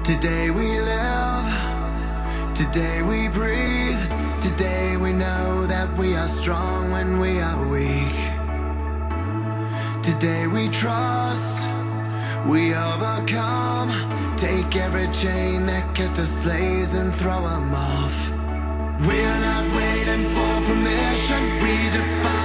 Today we live, today we breathe, today we know that we are strong when we are weak. Today we trust, we overcome, take every chain that kept us slaves and throw them off. We're not waiting for permission, we define